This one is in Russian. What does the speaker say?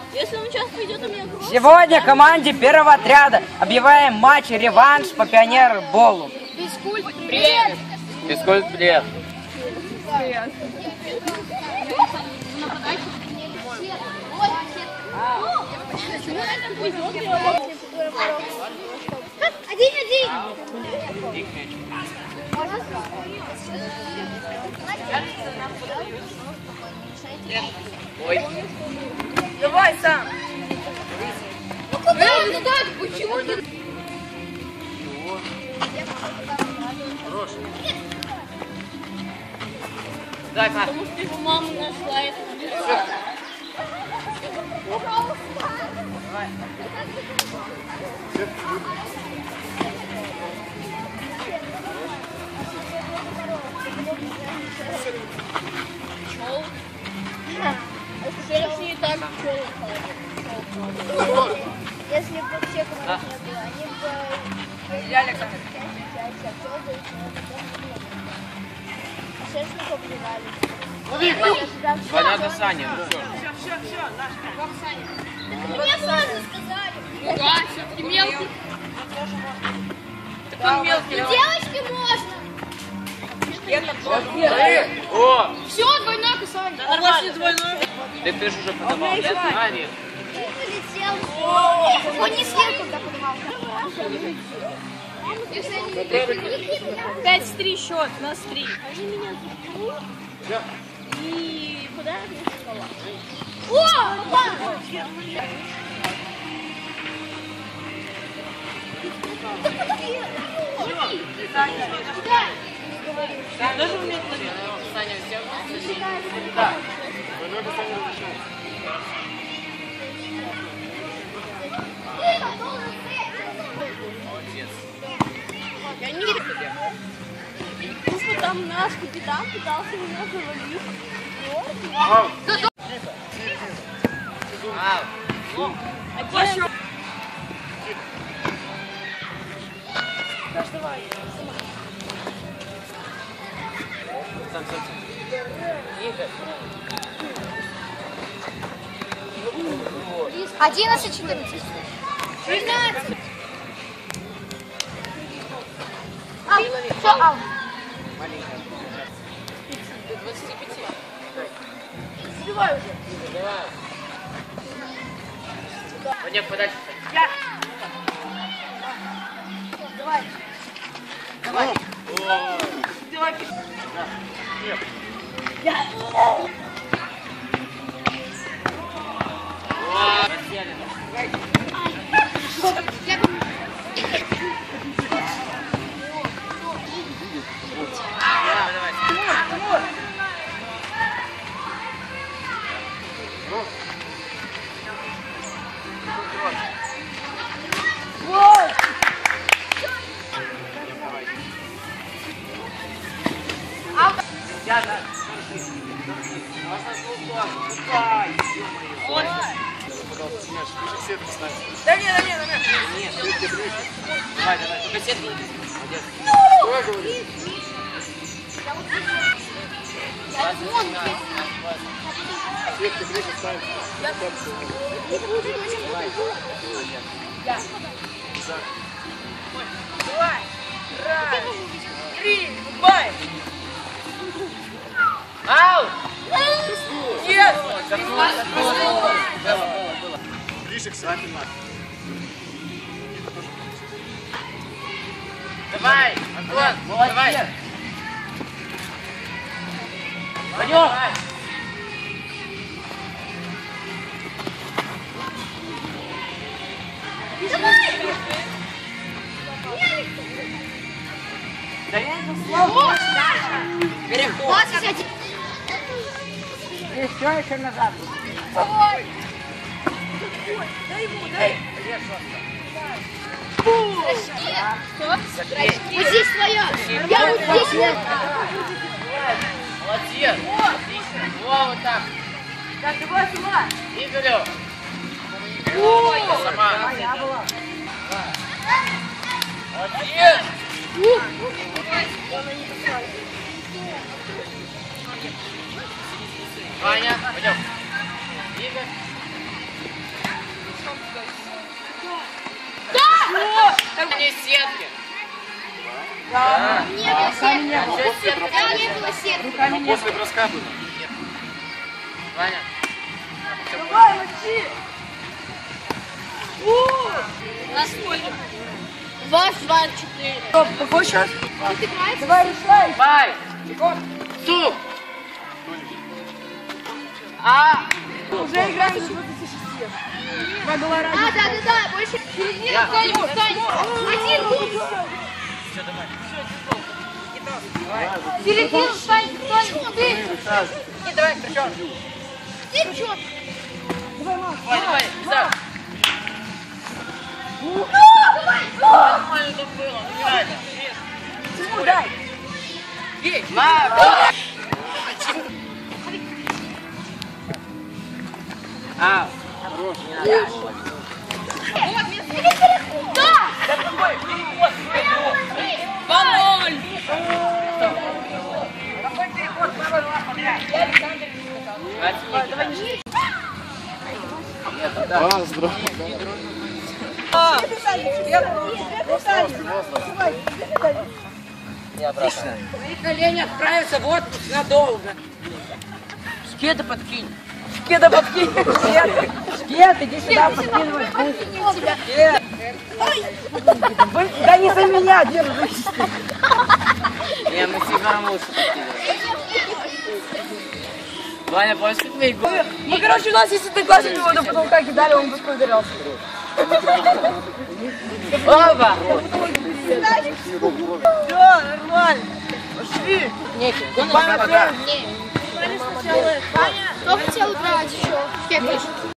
Если он сейчас пойдет, у меня кровь. Сегодня команде первого отряда объявляем матч-реванш по пионер-болу. Физкульт, привет! Физкульт, привет! Привет. Один. Ой. Давай сам. Ну куда он так? Почему ты? Хорош. Дай, Маш. Потому что его мама нашла это. Пчел. Женщины и так пчелы ходят. Если бы аптеку не было, они бы... Илья Александрович. Шерстников убивали. Понятно, Саня. Мне можно сказали. Да, все-таки мелкий. Так он мелкий. Девочке можно. О! Все, двойное касание. Да, нормально. Двойное. Ты же уже подавал. Ари. Полетел. Он не сверху так подавал. 5-3 счет, нас 3. Они меня заберут. И куда я сказала? О, папа! Даже умеет ловить. Саня, все? Да. Я не... Просто там наш капитан пытался меня завалить. Один. Давай. Сам. 11-14. 13. Все, До 25. Сбивай уже. Давай. Ванек, подальше. Давай. Давай. Давай. Я. Да нет. Нет. Давай. Только сетки. Молодец. Сетки ближе ставим. Давай. Раз, 3, бай. Ау! Нет. Ближе к сами надо. Давай, Антон, давай. Пойдем. Да я это слово. Переход. Еще назад. Ой. Дай ему, дай. вот здесь твоя. Я вот здесь. Молодец. Отлично. Во, вот так. Так, давай сюда. Игорю. Ой, сама. я была. Молодец. Ваня, пойдем. Игорь. сетки? Да. Не было сетки. А что сетка? Да, не было сетки. Руками не После броска было. Ваня. Давай, мочи. На сколько? 2, 2, 4. Стоп, какой счет? Тут играется. Давай, решай. Давай. Суп. А. Уже играем до 26. Два гола разница. А, да, больше. Середина, кто-нибудь, Один лучше. Все, давай. Середину, встань, кто-нибудь, ты. И давай, причем. Ты чё? Давай, давай, Зак. Давай. Нормально там было, ну не надо. Тимур, дай. А. Да. 2-0. Какой переход? Право, два подряд. Я Александр. А, здорово. Твои колени отправятся в отпуск надолго. Шкеда подкинь. Шкеда подкинь. Шкед, иди сюда, подкидывай. Шкед. Да не за меня, держись. Не, мы всегда лучше подкидываем. Ваня, помнишь, как мы играли? Ну, короче, у нас есть одноклассник, его до потолка кидали, он быстро ударился. Оба! Все, нормально. Пошли. Пока-пока. Кто хотел играть еще?